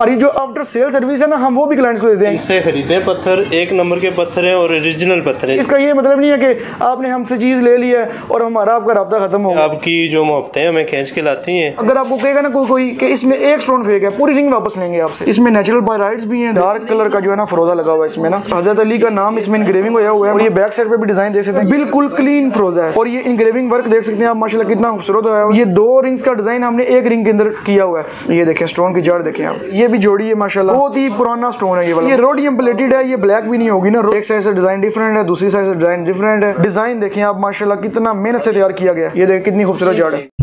और ये जो आफ्टर सेल सर्विस है ना, हम वो भी क्लाइंट्स को देते हैं। इनसे खरीदे पत्थर, एक नंबर के पत्थर हैं और ओरिजिनल पत्थर हैं। इसका ये मतलब नहीं है कि आपने हमसे चीज़ ले ली है और हमारा आपका राब्ता खत्म हो गया। आपकी जो मोहब्बतें हमें खींच के लाती हैं। अगर आपको कहेगा ना कोई कि इसमें एक स्टोन फेक है, पूरी रिंग वापस लेंगे आपसे। इसमें नेचुरल पायराइट्स भी हैं, डार्क कलर का जो है ना फरोजा लगा हुआ है इसमें ना, हजरत अली का नाम इसमें इंग्रेविंग होया हुआ है। और ये बैक साइड पे भी डिजाइन देख सकते हैं, बिल्कुल क्लीन फरोजा है। और ये इंग्रेविंग वर्क देख सकते हैं आप, माशाल्लाह कितना खूबसूरत होया है। ये 2 रिंग्स का डिजाइन हमने एक रिंग के अंदर किया हुआ है। ये देखें स्टोन की जड़ देखें आप, ये भी जोड़ी है माशाल्लाह, बहुत ही पुराना स्टोन है ये वाला। ये रोडियम प्लेटेड है, ये ब्लैक भी नहीं होगी ना। एक साइड से डिजाइन डिफरेंट है, दूसरी साइड से डिजाइन डिफरेंट है। डिजाइन देखें आप माशाल्लाह कितना मेहनत से तैयार किया गया। ये देखें कितनी खूबसूरत जड़ है।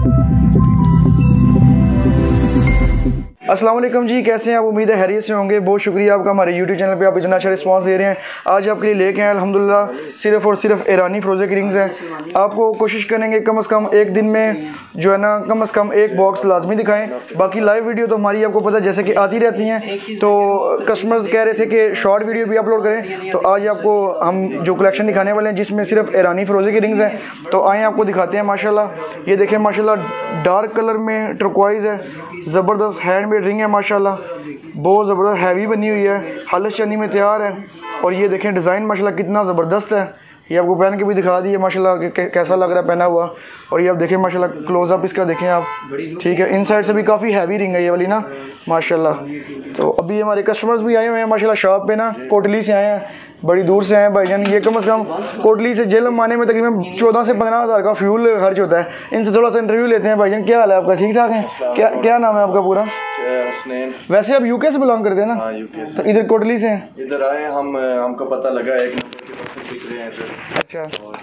अस्सलाम वालेकुम जी, कैसे हैं आप? उम्मीद है हैरियत से होंगे। बहुत शुक्रिया आपका हमारे YouTube चैनल पे आप इतना अच्छा रिस्पांस दे रहे हैं। आज आपके लिए लेके आए अल्हम्दुलिल्लाह सिर्फ और सिर्फ ईरानी फ़रोज़े की रिंग्स हैं। आपको कोशिश करेंगे कम से कम एक दिन में जो है ना कम से कम एक बॉक्स लाजमी दिखाएं। बाकी लाइव वीडियो तो हमारी आपको पता है जैसे कि आती रहती हैं, तो कस्टमर्स कह रहे थे कि शॉर्ट वीडियो भी अपलोड करें। तो आज आपको हम जो कलेक्शन दिखाने वाले हैं जिसमें सिर्फ ईरानी फ़रोज़े की रिंग्स हैं, तो आएँ आपको दिखाते हैं। माशाल्लाह ये देखें, माशाल्लाह डार्क कलर में टर्कोइज़ है, ज़बरदस्त हैंडमेड रिंग है माशाल्लाह, बहुत ज़बरदस्त हैवी बनी हुई है, हालत चंदी में तैयार है। और ये देखें डिज़ाइन माशाल्लाह कितना ज़बरदस्त है। ये आपको पहन के भी दिखा दिए माशाल्लाह कैसा लग रहा है पहना हुआ। और ये आप देखें माशाल्लाह क्लोज़अप इसका देखें आप, ठीक है। इन साइड से भी काफ़ी हैवी रिंग है ये वाली ना माशाल्लाह। तो अभी हमारे कस्टमर्स भी आए हुए हैं माशाल्लाह शॉप पे ना, कोटली से आए हैं, बड़ी दूर से हैं भाईजान। ये कम से कम कोटली से जेलम आने में तकरीबन 14 से 15 हज़ार का फ्यूल खर्च होता है। इनसे थोड़ा सा इंटरव्यू लेते हैं। भाईजान क्या हाल है आपका? ठीक ठाक है? क्या नाम है आपका पूरा? वैसे आप यूके से बिलोंग करते हैं ना? हाँ, यूके से। तो इधर कोटली से हैं? इधर आए हमको पता लगा एक नंबर के पत्थर बिक रहे हैं इधर। अच्छा,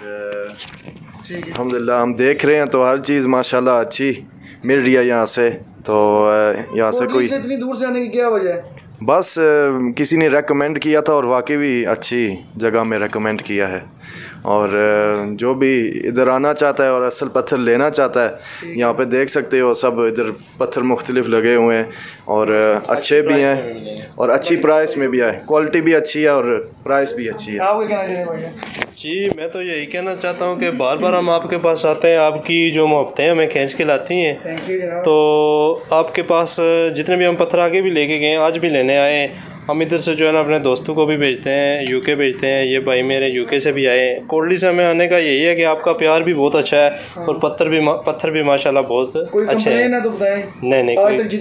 और अल्हम्दुलिल्लाह हम देख रहे हैं तो हर चीज़ माशाल्लाह अच्छी मिल रही है यहाँ से। तो यहाँ से कोई इतनी दूर से आने की क्या वजह है? बस किसी ने रेकमेंड किया था और वाकई भी अच्छी जगह में रेकमेंड किया है। और जो भी इधर आना चाहता है और असल पत्थर लेना चाहता है, यहाँ पे देख सकते हो सब इधर पत्थर मुख्तलिफ लगे हुए हैं और अच्छे भी हैं और अच्छी प्राइस में भी है। क्वालिटी भी अच्छी है और प्राइस भी अच्छी है। आप क्या कहना चाहिए भाई? जी मैं तो यही कहना चाहता हूँ कि बार बार हम आपके पास आते हैं, आपकी जो मोहब्बतें हमें खींच के लाती हैं। तो आपके पास जितने भी हम पत्थर आगे भी लेके गए, आज भी लेने आए। हम इधर से जो है ना अपने दोस्तों को भी भेजते हैं, यूके भेजते हैं। ये भाई मेरे यूके से भी आए। कोटली से हमें आने का यही है कि आपका प्यार भी बहुत अच्छा है और पत्थर भी माशाल्लाह बहुत अच्छे हैं। तो नहीं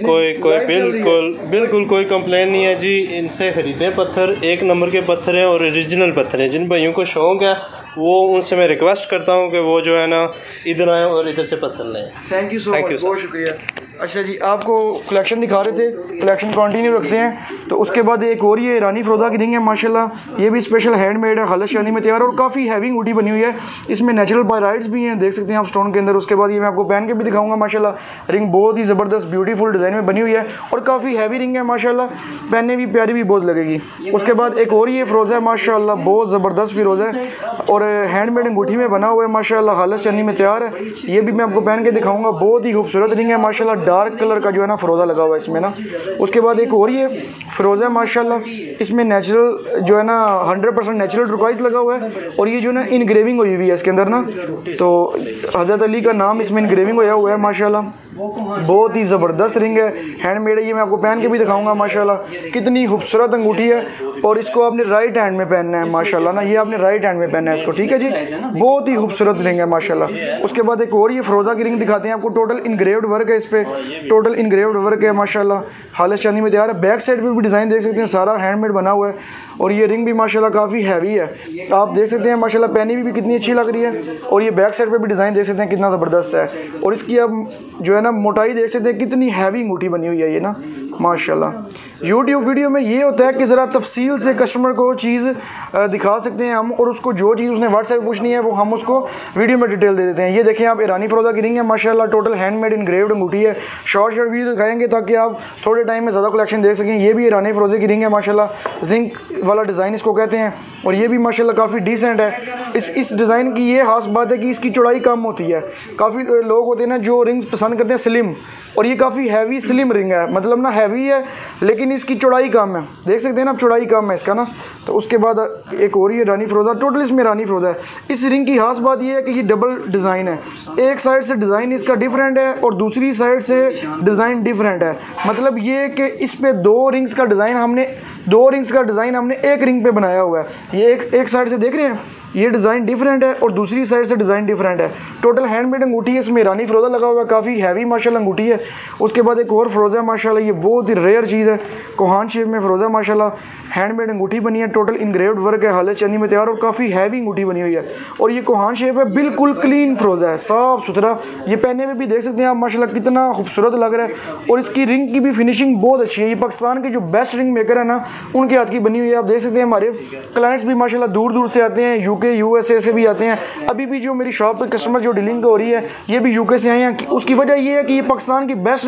बिल्कुल कोई कंप्लेन नहीं है जी। इनसे ख़रीदें पत्थर, एक नंबर के पत्थर हैं और ओरिजिनल पत्थर हैं। जिन भाइयों को शौक़ है वो उनसे मैं रिक्वेस्ट करता हूँ कि वो जो है ना इधर आएँ और इधर से पत्थर लें। थैंक यू सो मच, बहुत शुक्रिया। अच्छा जी, आपको कलेक्शन दिखा रहे थे, कलेक्शन कंटिन्यू रखते हैं। तो उसके बाद एक और ये ईरानी फ़रोज़ा की रिंग है माशाल्लाह, ये भी स्पेशल हैंडमेड है, हालत शादी में तैयार और काफ़ी हैवी अंगूठी बनी हुई है। इसमें नेचुरल पायराइट्स भी हैं, देख सकते हैं आप स्टोन के अंदर। उसके बाद ये मैं आपको पहन के भी दिखाऊंगा माशाल्लाह। रिंग बहुत ही ज़बरदस्त ब्यूटीफुल डिज़ाइन में बनी हुई है और काफ़ी हैवी रिंग है माशाल्लाह, पहनने भी प्यारी भी बहुत लगेगी। उसके बाद एक और ये फ़रोज़ा है माशाल्लाह, बहुत ज़बरदस्त फ़िरोज़ा है और हैंडमेड अंगूठी में बना हुआ है माशाल्लाह, हालत शादी में तैयार है। ये भी मैं आपको पहन के दिखाऊँगा, बहुत ही खूबसूरत रिंग है माशाल्लाह, डार्क कलर का जो है ना फरोज़ा लगा हुआ है इसमें ना। उसके बाद एक और ये फ़रोज़ा है माशाल्लाह, इसमें नेचुरल जो है ना 100% नेचुरल टर्कोइज़ लगा हुआ है और ये जो है ना इनग्रेविंग हुई हुई है इसके अंदर ना। तो हज़रत अली का नाम इसमें इनग्रेविंग होया हुआ है माशाल्लाह, बहुत ही ज़बरदस्त रिंग है, हैंडमेड है। ये मैं आपको पहन के भी दिखाऊंगा माशाल्लाह, कितनी खूबसूरत अंगूठी है। और इसको आपने राइट हैंड में पहनना है माशाल्लाह ना, ये आपने राइट हैंड में पहनना है इसको, ठीक है जी। बहुत ही खूबसूरत रिंग है माशाल्लाह। उसके बाद एक और ये फ़रोज़ा की रिंग दिखाते हैं आपको, टोटल इनग्रेव्ड वर्क है इस पर, टोटल इनग्रेव्ड वर्क है माशाल्लाह, हालत चांदी में तैयार है। बैक साइड पे भी डिज़ाइन देख सकते हैं, सारा हैंडमेड बना हुआ है। और ये रिंग भी माशाल्लाह काफ़ी हैवी है, आप देख सकते हैं माशाल्लाह, पहनी भी कितनी अच्छी लग रही है। और ये बैक साइड पे भी डिज़ाइन देख सकते हैं कितना ज़बरदस्त है। और इसकी अब जो है ना मोटाई देख सकते हैं, कितनी हैवी अंगूठी बनी हुई है ये ना माशाल्लाह। यूट्यूब वीडियो में ये होता है कि ज़रा तफसील से कस्टमर को चीज़ दिखा सकते हैं हम, और उसको जो चीज़ उसने व्हाट्सएप पे पूछनी है वो हम उसको वीडियो में डिटेल दे देते हैं। ये देखें आप, ईरानी फ़रोज़ा की रिंग है माशाल्लाह, टोटल हैंडमेड इनग्रेव्ड अंगूठी है। शॉर्ट वीडियो दिखाएंगे ताकि आप थोड़े टाइम में ज़्यादा कलेक्शन देख सकें। ये भी ईरानी फ़रोज़े की रिंग है माशाल्लाह, जिंक वाला डिज़ाइन इसको कहते हैं। और ये भी माशाल्लाह काफ़ी डिसेंट है। इस डिज़ाइन की ये खास बात है कि इसकी चौड़ाई कम होती है। काफ़ी लोग होते हैं ना जो रिंग्स पसंद करते हैं स्लिम, और ये काफ़ी हैवी स्लिम रिंग है, मतलब ना हैवी है लेकिन लेकिन इसकी चौड़ाई कम है, देख सकते हैं ना आप, चौड़ाई कम है इसका ना। तो उसके बाद एक और ये रानी फ़िरोज़ा, टोटल इसमें रानी फ़िरोज़ा है। इस रिंग की खास बात ये है कि ये डबल डिज़ाइन है, एक साइड से डिज़ाइन इसका डिफरेंट है और दूसरी साइड से डिज़ाइन डिफरेंट है। मतलब ये कि इस पे दो रिंग्स का डिज़ाइन हमने एक रिंग पे बनाया हुआ है। ये एक साइड से देख रहे हैं, ये डिज़ाइन डिफरेंट है और दूसरी साइड से डिज़ाइन डिफरेंट है। टोटल हैंडमेड अंगूठी है, इसमें रानी फ़िरोज़ा लगा हुआ है, काफ़ी हैवी माशाल्लाह अंगूठी है। उसके बाद एक और फ़िरोज़ा है माशाल्लाह, ये बहुत ही रेयर चीज़ है, कोहान शेप में फ़िरोज़ा माशाल्लाह हैंडमेड अंगूठी बनी है। टोटल इनग्रेव्ड वर्क है, हालत चांदी में तैयार और काफ़ी हैवी अंगूठी बनी हुई है। और ये कोहान शेप है, बिल्कुल क्लीन फ़िरोज़ा है, साफ़ सुथरा। ये पहने में भी देख सकते हैं आप माशाल्लाह कितना खूबसूरत लग रहा है। और इसकी रिंग की भी फिनिशिंग बहुत अच्छी है। ये पाकिस्तान के जो बेस्ट रिंग मेकर है ना, उनके हाथ की बनी हुई है। आप देख सकते हैं हमारे क्लाइंट्स भी माशाल्लाह दूर दूर से आते हैं, यूके USA से भी आते हैं। अभी भी जो मेरी शॉप पे कस्टमर जो डीलिंग हो रही है ये भी यूके से आए हैं। उसकी वजह ये है कि ये पाकिस्तान की बेस्ट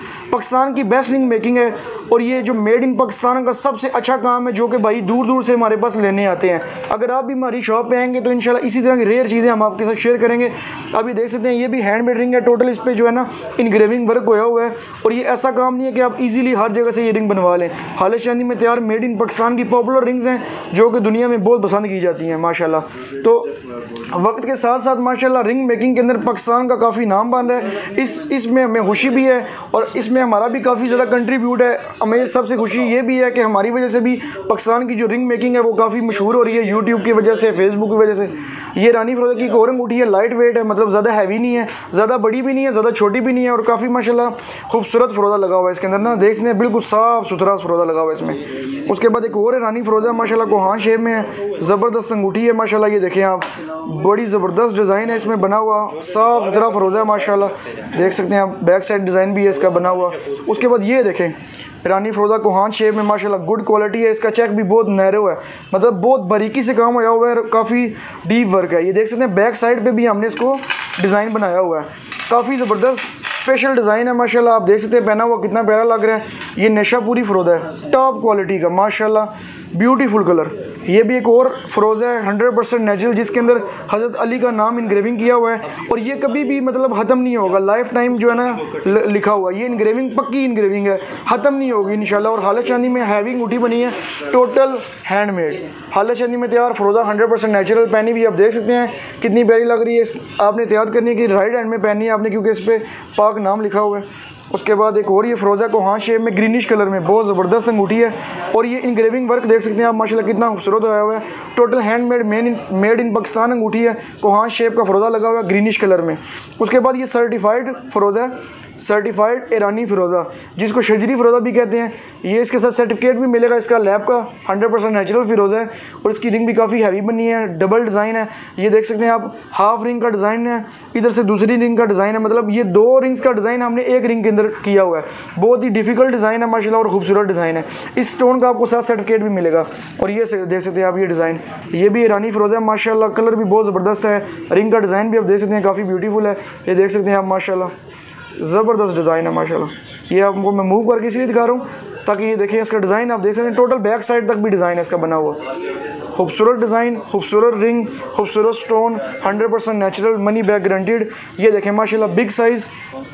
रिंग मेकिंग है और ये जो मेड इन पाकिस्तान का सबसे अच्छा काम है, जो कि भाई दूर दूर से हमारे पास लेने आते हैं। अगर आप भी हमारी शॉप पे आएंगे तो इंशाल्लाह इसी तरह की रेयर चीज़ें हम आपके साथ शेयर करेंगे। अभी देख सकते हैं ये भी हैंडमेड रिंग है, टोटल इस पर जो है ना इनग्रेविंग वर्क होया हुआ है। और ये ऐसा काम नहीं है कि आप इजीली हर जगह से ये रिंग बनवा लें। हालत चांदी में तैयार मेड इन पाकिस्तान की पॉपुलर रिंग्स हैं जो कि दुनिया में बहुत पसंद की जाती हैं माशाल्लाह। तो वक्त के साथ साथ माशाल्लाह रिंग मेकिंग के अंदर पाकिस्तान का काफ़ी नाम बन रहा है। इसमें हमें खुशी भी है और इसमें हमारा भी काफ़ी ज़्यादा कंट्रीब्यूट है। हमें सबसे खुशी ये भी है कि हमारी वजह से भी पाकिस्तान की जो रिंग मेकिंग है वो काफ़ी मशहूर हो रही है, यूट्यूब की वजह से, फेसबुक की वजह से। ये रानी फ़िरोज़ा की एक और अंगूठी है, लाइट वेट है, मतलब ज़्यादा हैवी नहीं है, ज़्यादा बड़ी भी नहीं है, ज़्यादा छोटी भी नहीं है और काफ़ी माशाल्लाह खूबसूरत फ़िरोज़ा लगा हुआ है इसके अंदर ना, देख सकते हैं बिल्कुल साफ़ सुथरा फ़िरोज़ा लगा हुआ है इसमें। उसके बाद एक और है रानी फ़िरोज़ा माशाल्लाह कोहान शेप में है, ज़बरदस्त अंगूठी है माशाल्लाह। ये देखें आप, बड़ी ज़बरदस्त डिज़ाइन है इसमें बना हुआ, साफ़ सुथरा फ़िरोज़ा है माशाल्लाह, देख सकते हैं आप। बैक साइड डिज़ाइन भी है इसका बना हुआ। उसके बाद ये देखें रानी फ़िरोज़ा कोहान शेप में माशाल्लाह गुड क्वालिटी है। इसका चेक भी बहुत नैरो है, मतलब बहुत बारीकी से काम होया हुआ है, काफ़ी डीप वर्क है। ये देख सकते हैं बैक साइड पे भी हमने इसको डिज़ाइन बनाया हुआ है, काफ़ी ज़बरदस्त स्पेशल डिज़ाइन है माशाल्लाह। आप देख सकते हैं पहना हुआ कितना प्यारा लग रहा है। ये नशापुरी फ़िरोज़ा है, टॉप क्वालिटी का माशाल्लाह, ब्यूटीफुल कलर। ये भी एक और फ़िरोज़ा है 100% नेचुरल, जिसके अंदर हज़रत अली का नाम इनग्रेविंग किया हुआ है और ये कभी भी मतलब ख़त्म नहीं होगा, लाइफ टाइम जो है ना लिखा हुआ है। ये इनग्रेविंग पक्की इनग्रेविंग है, ख़त्म नहीं होगी इंशाल्लाह। और हालत चांदी में हैवी अंगूठी बनी है, टोटल हैंडमेड, हालत चांदी में तैयार फ़िरोज़ा 100% नेचुरल। पहनी भी आप देख सकते हैं कितनी प्यारी लग रही है। आपने तैयार करनी है कि राइट हैंड में पहननी है आपने, क्योंकि इस पर पाक नाम लिखा हुआ है। उसके बाद एक और ये फ़िरोज़ा कोहान शेप में ग्रीनिश कलर में बहुत ज़बरदस्त अंगूठी है और ये इनग्रेविंग वर्क देख सकते हैं आप माशाल्लाह कितना खूबसूरत होया हुआ है। Total handmade made in Pakistan अंगूठी है, कोहान शेप का फ़िरोज़ा लगा हुआ है ग्रीनिश कलर में। उसके बाद ये सर्टिफाइड फ़िरोज़ा है, सर्टिफाइड ईरानी फ़िरोज़ा, जिसको शजरी फ़िरोज़ा भी कहते हैं। ये इसके साथ सर्टिफिकेट भी मिलेगा इसका लैब का, 100% नेचुरल फ़िरोज़ा है और इसकी रिंग भी काफ़ी हैवी बनी है, डबल डिज़ाइन है। ये देख सकते हैं आप, हाफ रिंग का डिज़ाइन है, इधर से दूसरी रिंग का डिज़ाइन है, मतलब ये दो रिंग्स का डिज़ाइन हमने एक रिंग के अंदर किया हुआ है। बहुत ही डिफ़िकल्ट डिज़ाइन है माशाल्लाह और खूबसूरत डिज़ाइन है। इस स्टोन का आपको साथ सर्टिफिकेट भी मिलेगा। और ये देख सकते हैं आप, ये डिज़ाइन, ये भी ईरानी फ़िरोज़ा है माशाल्लाह, कलर भी बहुत ज़बरदस्त है, रिंग का डिज़ाइन भी आप देख सकते हैं काफ़ी ब्यूटीफुल है। ये देख सकते हैं आप माशाल्लाह, ज़बरदस्त डिज़ाइन है माशाल्लाह। ये आपको मैं मूव करके इसलिए दिखा रहा हूँ ताकि ये देखें इसका डिज़ाइन, आप देख सकते हैं टोटल बैक साइड तक भी डिज़ाइन है इसका बना हुआ। खूबसूरत डिज़ाइन, खूबसूरत रिंग, खूबसूरत stone, 100% natural, money back guaranteed. ये देखें माशाल्लाह बिग साइज़,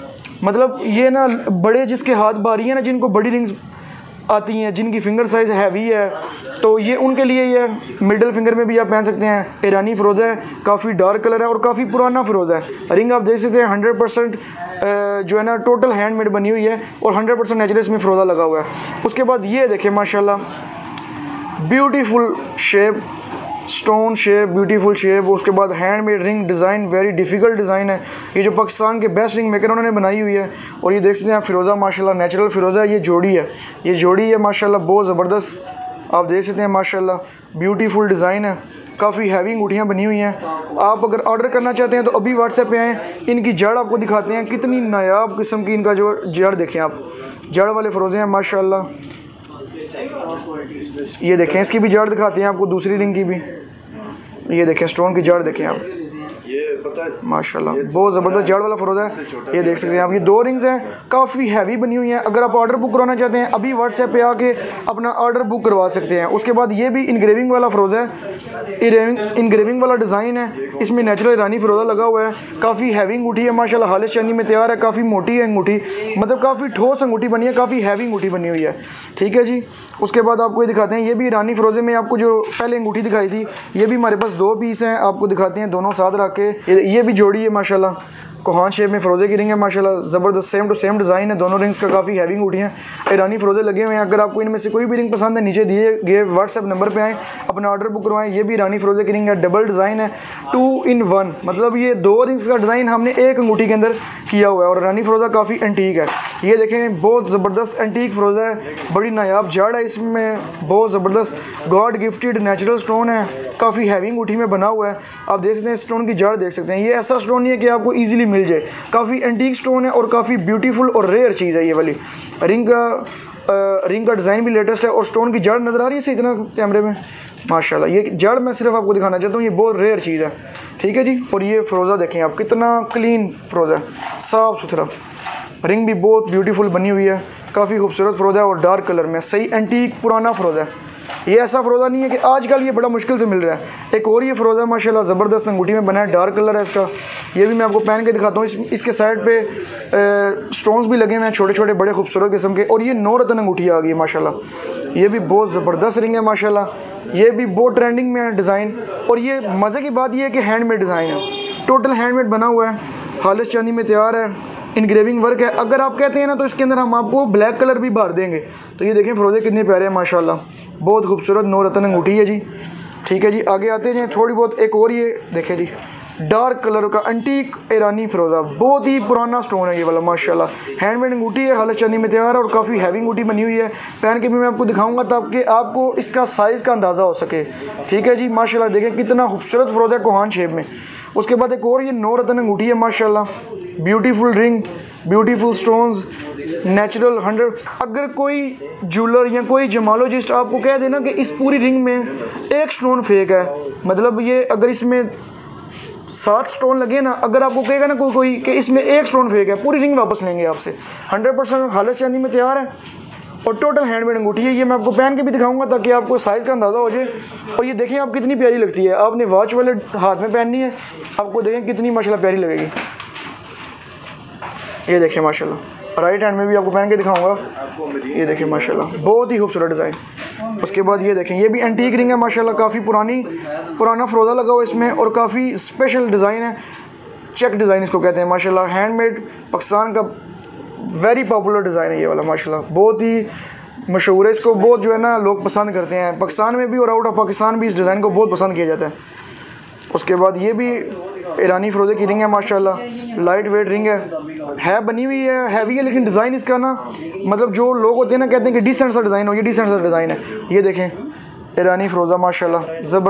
मतलब ये ना बड़े जिसके हाथ भारी है ना, जिनको बड़ी रिंग्स आती हैं, जिनकी फिंगर साइज़ हैवी है, तो ये उनके लिए ये मिडिल फिंगर में भी आप पहन सकते हैं। ईरानी फ़िरोज़ा है, काफ़ी डार्क कलर है और काफ़ी पुराना फ़िरोज़ा है। रिंग आप देख सकते हैं 100% जो है ना टोटल हैंडमेड बनी हुई है और 100% नेचुरल इसमें फ़िरोज़ा लगा हुआ है। उसके बाद ये देखें माशाल्लाह beautiful shape, stone shape, beautiful shape. उसके बाद handmade ring design, very difficult design है। ये जो पाकिस्तान के बेस्ट रिंग मेकर उन्होंने बनाई हुई है। और ये देख सकते हैं आप फ़िरोज़ा माशाल्लाह नेचुरल फ़िरोज़ा है। ये जोड़ी है, ये जोड़ी है माशाल्लाह बहुत ज़बरदस्त, आप देख सकते हैं माशाल्लाह ब्यूटीफुल डिज़ाइन है, काफ़ी हैवी अंगूठियाँ बनी हुई हैं। आप अगर ऑर्डर करना चाहते हैं तो अभी व्हाट्सएप पे आएँ, इनकी जड़ आपको दिखाते हैं, कितनी नायाब किस्म की इनका जो जड़ देखें आप, जड़ वाले फ़िरोज़े हैं माशाल्लाह। ये देखें इसकी भी जड़ दिखाते हैं आपको, दूसरी रिंग की भी, ये देखें स्टोन की जड़ देखें आप। ये माशाल्लाह बहुत ज़बरदस्त जड़ वाला फ़रोज़ा है। ये देख सकते हैं आप, ये 2 रिंग्स हैं, काफ़ी हैवी बनी हुई हैं। अगर आप ऑर्डर बुक करवाना चाहते हैं अभी व्हाट्सएप पे आके अपना ऑर्डर बुक करवा सकते हैं। उसके बाद ये भी इनग्रेविंग वाला फ़रोज़ा है, इनग्रेविंग वाला डिज़ाइन है, इसमें नेचुरल ईरानी फ़रोज़ा लगा हुआ है। काफ़ी हैवी अंगूठी है माशाल्लाह, हालिस चांदी में तैयार है। काफ़ी मोटी है अंगूठी, मतलब काफ़ी ठोस अंगूठी बनी है, काफ़ी हैवी अंगूठी बनी हुई है। ठीक है जी। उसके बाद आपको ये दिखाते हैं, ये भी ईरानी फ़रोज़े में आपको जो पहले अंगूठी दिखाई थी, ये भी हमारे पास 2 पीस हैं, आपको दिखाते हैं दोनों साथ रख के। ये भी जोड़ी है माशाल्लाह, कोहान शेप में फ़रोज़े की रिंग है माशाल्लाह, ज़बरदस्त सेम टू सेम डिज़ाइन है। दोनों रिंग्स का काफ़ी हैवी अंगूठी हैं, ईरानी फ़रोज़े लगे हुए हैं। अगर आपको इनमें से कोई भी रिंग पसंद है, नीचे दिए गए व्हाट्सएप नंबर पे आएँ, अपना ऑर्डर बुक करवाएं। ये भी ईरानी फ़रोज़े की रिंग है, डबल डिज़ाइन है, 2 in 1, मतलब ये 2 रिंग्स का डिज़ाइन हमने एक अंगूठी के अंदर किया हुआ है। और ईरानी फ़रोज़ा काफ़ी एंटीक है, ये देखें बहुत ज़बरदस्त एंटीक फ़रोज़ा है, बड़ी नायाब जड़ है इसमें, बहुत ज़बरदस्त गॉड गिफ्टेड नेचुरल स्टोन है, काफ़ी हैवी अंगूठी में बना हुआ है। आप देख सकते हैं स्टोन की जड़ देख सकते हैं, ये ऐसा स्टोन नहीं है कि आपको ईजिली मिल जाए, काफ़ी एंटीक स्टोन है और काफ़ी ब्यूटीफुल और रेयर चीज़ है। ये वाली रिंग का डिज़ाइन भी लेटेस्ट है। और स्टोन की जड़ नज़र आ रही है सही इतना कैमरे में माशाल्लाह, ये जड़ मैं सिर्फ आपको दिखाना चाहता हूँ, ये बहुत रेयर चीज़ है। ठीक है जी। और ये फ़रोज़ा देखें आप, कितना क्लीन फ़रोज़ा है, साफ़ सुथरा, रिंग भी बहुत ब्यूटीफुल बनी हुई है, काफ़ी खूबसूरत फ़रोज़ा है और डार्क कलर में, सही एंटीक पुराना फ़रोज़ा है। ये ऐसा फ़रोज़ा नहीं है कि आजकल ये बड़ा मुश्किल से मिल रहा है। एक और ये फ़रोज़ा माशाल्लाह ज़बरदस्त अंगूठी में बना है, डार्क कलर है इसका, ये भी मैं आपको पहन के दिखाता हूँ। इसके साइड पे स्टोन्स भी लगे हुए हैं छोटे छोटे बड़े खूबसूरत किस्म के। और ये 9 रत्न अंगूठी आ गई है माशाल्लाह, ये भी बहुत ज़बरदस्त रिंग है माशाल्लाह, ये भी बहुत ट्रेंडिंग में है डिज़ाइन। और ये मज़े की बात ये है कि हैंडमेड डिज़ाइन है, टोटल हैंडमेड बना हुआ है, हालिस चांदी में तैयार है, इनग्रेविंग वर्क है। अगर आप कहते हैं ना तो इसके अंदर हम आपको ब्लैक कलर भी भर देंगे। तो ये देखें फ़रोज़े कितने प्यारे हैं माशाल्लाह, बहुत खूबसूरत 9 रत्न अंगूठी है जी। ठीक है जी, आगे आते हैं थोड़ी बहुत। एक और ये देखें जी, डार्क कलर का एंटीक ईरानी फ़रोज़ा, बहुत ही पुराना स्टोन है ये वाला माशाल्लाह, हैंडमेड अंगूठी है, हालिस चांदी में तैयार है और काफ़ी हैवी अंगूठी बनी हुई है। पहन के भी मैं आपको दिखाऊंगा ताकि आपको इसका साइज़ का अंदाज़ा हो सके। ठीक है जी माशाल्लाह, देखें कितना खूबसूरत फ़रोज़ा है कोहान शेप में। उसके बाद एक और ये 9 रत्न अंगूठी है माशाल्लाह, beautiful ring, beautiful stones, natural 100। अगर कोई ज्वेलर या कोई जमालोजिस्ट आपको कह देना कि इस पूरी रिंग में एक स्टोन फेक है, मतलब ये अगर इसमें 7 स्टोन लगे ना, अगर आपको कहेगा ना कोई कि इसमें एक स्टोन फेक है, पूरी रिंग वापस लेंगे आपसे। 100% हालिस चांदी में तैयार है और टोटल हैंडमेड अंगूठी है। ये मैं आपको पहन के भी दिखाऊंगा ताकि आपको साइज़ का अंदाज़ा हो जाए। और ये देखें आप कितनी प्यारी लगती है, आपने वॉच वाले हाथ में पहननी है, आपको देखें कितनी माशाल्लाह प्यारी लगेगी। ये देखें माशाल्लाह, राइट हैंड में भी आपको पहन के दिखाऊंगा। ये देखें माशाल्लाह, बहुत ही खूबसूरत डिज़ाइन। उसके बाद ये देखें, ये भी एंटीक रिंग है माशाल्लाह, काफ़ी पुराना फ़रोज़ा लगा हुआ इसमें और काफ़ी स्पेशल डिज़ाइन है, चेक डिज़ाइन इसको कहते हैं माशाल्लाह। हैंडमेड पाकिस्तान का वेरी पॉपुलर डिज़ाइन है ये वाला माशाल्लाह, बहुत ही मशहूर है, इसको बहुत जो है ना लोग पसंद करते हैं, पाकिस्तान में भी और आउट ऑफ पाकिस्तान भी इस डिज़ाइन को बहुत पसंद किया जाता है। उसके बाद ये भी ईरानी फ़रोज़े की रिंग है माशाल्लाह, लाइट वेट रिंग है बनी हुई है, हैवी है, लेकिन डिज़ाइन इसका ना, मतलब जो लोग होते हैं ना कहते हैं कि डिसेंट सा डिज़ाइन हो, ये डिसेंट सा डिज़ाइन है। ये देखें ईरानी फ़रोज़ा माशाल्लाह,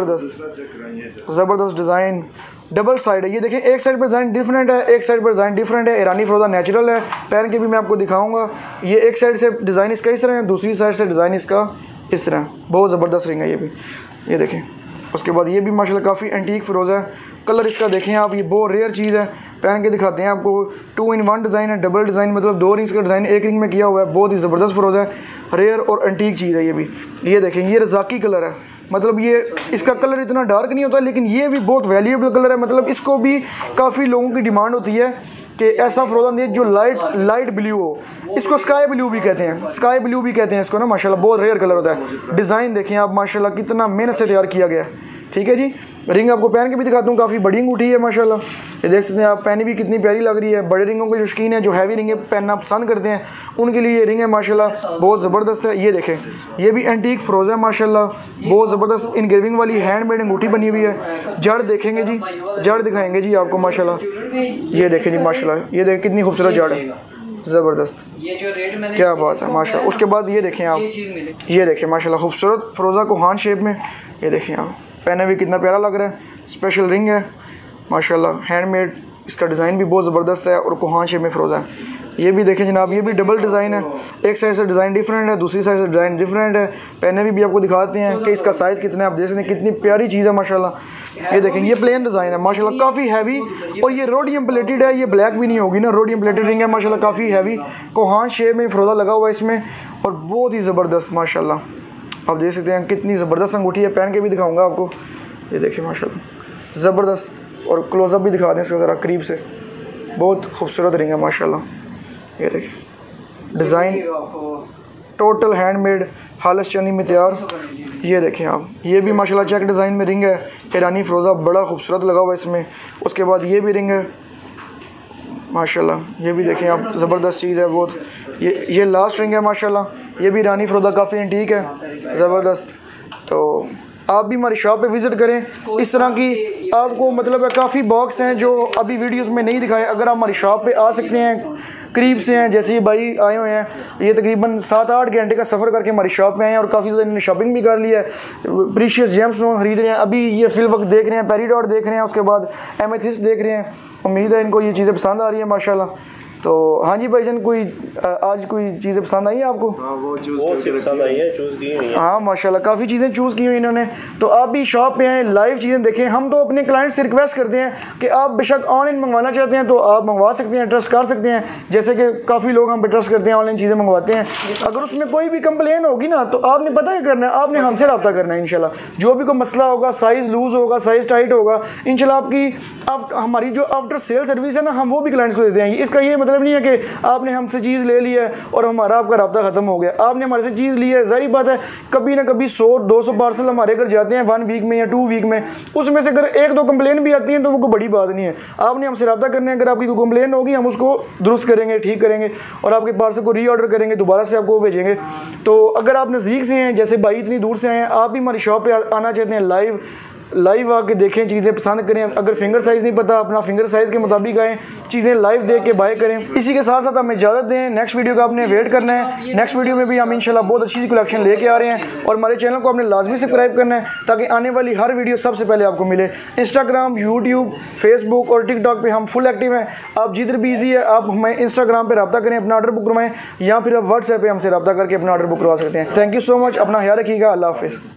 ज़बरदस्त डिज़ाइन, डबल साइड है। ये देखें एक साइड पर डिज़ाइन डिफरेंट है, एक साइड पर डिज़ाइन डिफरेंट है। ईरानी फ़रोज़ा नेचुरल है, पहन के भी मैं आपको दिखाऊंगा। ये एक साइड से डिज़ाइन इसका इस तरह है, दूसरी साइड से डिज़ाइन इसका इस तरह, बहुत ज़बरदस्त रिंग है ये भी। ये देखें, उसके बाद ये भी माशाल्लाह काफ़ी एंटीक फ़रोज़ा है, कलर इसका देखें आप, ये बहुत रेयर चीज़ है। पहन के दिखाते हैं आपको, 2 in 1 डिज़ाइन है, डबल डिज़ाइन, मतलब 2 रिंग्स का डिज़ाइन एक रिंग में किया हुआ है, बहुत ही ज़बरदस्त फ़रोज़ा है, रेयर और एंटीक चीज़ है ये भी। ये देखें, ये रज़ाकी कलर है, मतलब ये इसका कलर इतना डार्क नहीं होता, लेकिन ये भी बहुत वैल्यूएबल कलर है, मतलब इसको भी काफ़ी लोगों की डिमांड होती है कि ऐसा फ़रोज़ा दे जो लाइट ब्लू हो, इसको स्काई ब्लू भी कहते हैं, स्काई ब्लू भी कहते हैं इसको ना माशाल्लाह, बहुत रेयर कलर होता है। डिज़ाइन देखें आप माशाल्लाह, कितना मेहनत से तैयार किया गया है। ठीक है जी, रिंग आपको पहन के भी दिखाता हूँ, काफ़ी बड़ी अंगूठी है माशाल्लाह, ये देख सकते हैं आप, पहनी भी कितनी प्यारी लग रही है। बड़े रिंगों के जो शौकीन है, जो हैवी रिंगें पहनना पसंद करते हैं, उनके लिए ये रिंग है माशाल्लाह, बहुत ज़बरदस्त है। ये देखें, ये भी एंटीक फ़रोज़ा है माशाल्लाह, बहुत ज़बरदस्त इनग्रेविंग वाली हैंडमेड अंगूठी बनी हुई है। जड़ देखेंगे जी, जड़ दिखाएंगे जी आपको माशाल्लाह, ये देखें जी माशाल्लाह, ये देखें कितनी खूबसूरत जड़ है, ज़बरदस्त, क्या बात है माशाल्लाह। उसके बाद ये देखें आप, ये देखें माशाल्लाह खूबसूरत फ़रोज़ा कोहान शेप में, ये देखें आप, पहने भी कितना प्यारा लग रहा है, स्पेशल रिंग है माशाल्लाह, हैंडमेड, इसका डिज़ाइन भी बहुत ज़बरदस्त है और कोहान शेप में फ़रोज़ा है। ये भी देखें जनाब, ये भी डबल डिज़ाइन है, एक साइड से डिज़ाइन डिफरेंट है, दूसरी साइड से डिज़ाइन डिफरेंट है। पहने भी आपको दिखाते हैं कि इसका साइज़ कितना है, आप देख सकते हैं कितनी प्यारी चीज़ है माशाल्लाह। ये देखें, ये प्लेन डिज़ाइन है माशाल्लाह, काफ़ी हैवी, और ये रोडियम प्लेटेड है, ये ब्लैक भी नहीं होगी ना, रोडियम प्लेटेड रिंग है माशाल्लाह, काफ़ी हैवी, कोहान शेप में फ्रोदा लगा हुआ है इसमें, और बहुत ही ज़बरदस्त माशाल्लाह। आप देख सकते हैं कितनी ज़बरदस्त अंगूठी है, पहन के भी दिखाऊंगा आपको। ये देखें माशाल्लाह ज़बरदस्त, और क्लोज़अप भी दिखा दें इसका ज़रा करीब से, बहुत खूबसूरत रिंग है माशाल्लाह। ये देखें डिज़ाइन टोटल हैंडमेड, हालस चांदी में तैयार। ये देखें आप, ये भी माशाल्लाह चेक डिज़ाइन में रिंग है, ईरानी फ़िरोज़ा बड़ा खूबसूरत लगा हुआ है इसमें। उसके बाद ये भी रिंग है माशाल्लाह, ये भी देखें आप, ज़बरदस्त चीज़ है बहुत। ये लास्ट रिंग है माशाल्लाह, ये भी ईरानी फ़िरोज़ा काफ़ी एंटीक है, ज़बरदस्त। तो आप भी हमारी शॉप पे विज़िट करें। इस तरह की आपको मतलब है काफ़ी बॉक्स हैं जो अभी वीडियोस में नहीं दिखाए। अगर आप हमारी शॉप पे आ सकते हैं, करीब से हैं, जैसे ये भाई आए हुए हैं, ये तकरीबन 7-8 घंटे का सफ़र करके हमारी शॉप पे आए हैं और काफ़ी ज़्यादा इन्होंने शॉपिंग भी कर लिया है, प्रीशियस जेम्स खरीद रहे हैं। अभी ये फिल वक्त देख रहे हैं, पेरीडॉट देख रहे हैं, उसके बाद एमेथिस्ट देख रहे हैं। उम्मीद है इनको ये चीज़ें पसंद आ रही है माशाल्लाह। तो हाँ जी भाईजान, कोई आज कोई चीज़ें पसंद आई हैं आपको? हाँ, वो पसंद आई है, चूज़ की हुई है। हाँ माशाल्लाह, काफ़ी चीज़ें चूज़ की हुई इन्होंने। तो आप भी शॉप पे आएँ, लाइव चीज़ें देखें। हम तो अपने क्लाइंट से रिक्वेस्ट करते हैं कि आप बेशक ऑनलाइन मंगवाना चाहते हैं तो आप मंगवा सकते हैं, ट्रस्ट कर सकते हैं। जैसे कि काफ़ी लोग हम पे ट्रस्ट करते हैं, ऑनलाइन चीज़ें मंगवाते हैं। अगर उसमें कोई भी कंप्लेन होगी ना, तो आपने पता है करना है, आपने हमसे रब्ता करना है इंशाल्लाह। जो भी कोई मसला होगा, साइज़ लूज़ होगा, साइज़ टाइट होगा, इंशाल्लाह आपकी हमारी जो आफ्टर सेल सर्विस है ना, हम वो भी क्लाइंट्स को देते हैं। इसका ये मतलब नहीं है कि आपने हमसे चीज़ ले ली है और हमारा आपका रब्ता ख़त्म हो गया। आपने हमारे से चीज़ ली है, ज़ाहिर बात है कभी ना कभी 100-200 पार्सल हमारे घर जाते हैं 1 वीक में या 2 वीक में। उसमें से अगर 1-2 कंप्लेन भी आती हैं तो वो कोई बड़ी बात नहीं है। आपने हमसे रब्ता करना है। अगर आपकी कोई कंप्लेन होगी, हम उसको दुरुस्त करेंगे, ठीक करेंगे और आपके पार्सल को रीऑर्डर करेंगे, दोबारा से आपको भेजेंगे। तो अगर आप नज़दीक से हैं, जैसे भाई इतनी दूर से आए हैं, आप भी हमारी शॉप पर आना चाहते हैं, लाइव आके देखें, चीज़ें पसंद करें। अगर फिंगर साइज़ नहीं पता, अपना फिंगर साइज़ के मुताबिक आएँ, चीज़ें लाइव देख के बाय करें। इसी के साथ साथ हमें इजाज़त दें, नेक्स्ट वीडियो का आपने वेट करना है। नेक्स्ट वीडियो में भी हम इंशाल्लाह बहुत अच्छी सी कलेक्शन लेके आ रहे हैं और हमारे चैनल को आपने लाजमी सब्सक्राइब करना है ताकि आने वाली हर वीडियो सबसे पहले आपको मिले। इंस्टाग्राम, यूट्यूब, फेसबुक और टिकटॉक पर हम फुल एक्टिव हैं। आप जिधर भी ईजी है, आप हमें इंस्टाग्राम पर रब्ता करें, अपना ऑर्डर बुक करवाएँ, या फिर आप व्हाट्सएप पर हमसे रब्ता करके अपना ऑर्डर बुक करवा सकते हैं। थैंक यू सो मच, अपना ख्याल रखिएगा। अल्लाह हाफिज़।